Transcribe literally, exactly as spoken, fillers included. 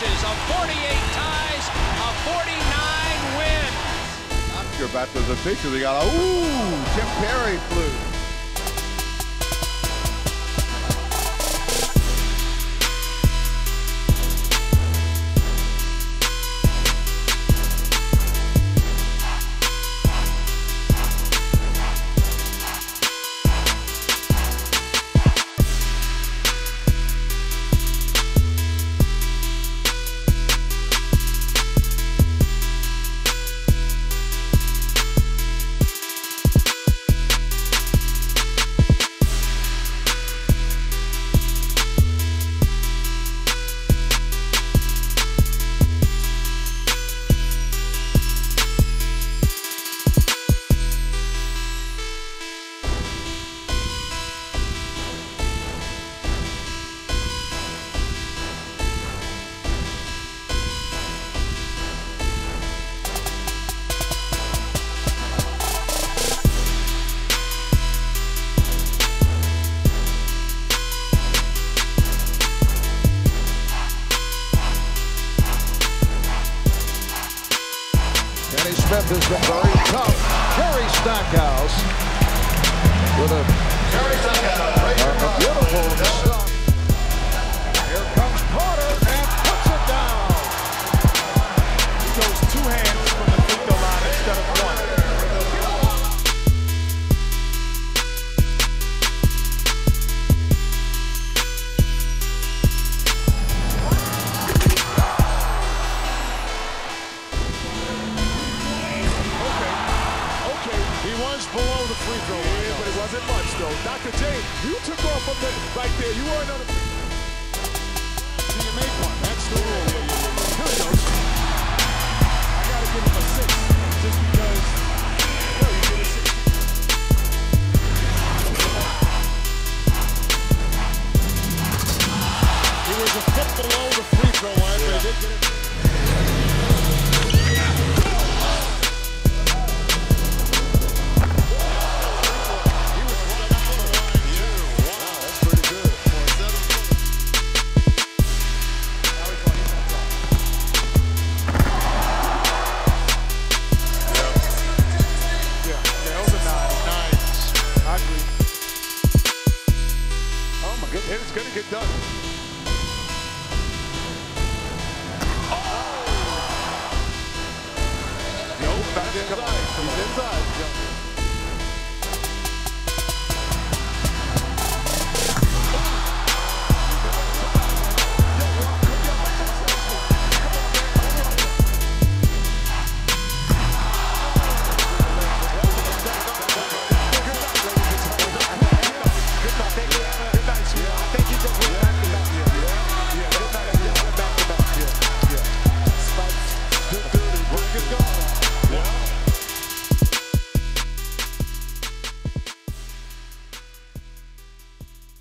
finishes a forty-eight ties, a forty-nine wins. You're about to the picture. They got a ooh, Tim Perry flew. Smith has been very tough. Jerry Stackhouse with a, a, a beautiful stop. Here comes Carter and puts it down. He goes two hands from the free throw line instead of one. Below the free throw line. Yeah, but it wasn't much though. Doctor J, you took off from the right there. You weren't on the. So you make one. That's the rule. Yeah, yeah, yeah, yeah. Here he goes. I gotta give him a six just because. Yo, you get a six. He was a foot below the free throw line, yeah. But he did get it. And it's going to get done. Oh! Yo, back inside. He's inside. Yo. Good, good.